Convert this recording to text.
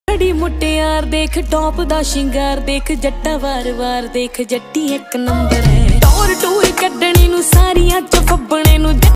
बड़ी मुटियार देख टॉप दा शिंगार देख जट्टा वार वार देख जट्टी एक नंबर है टोर टूर कड्डणी नू सारियां च फब्बण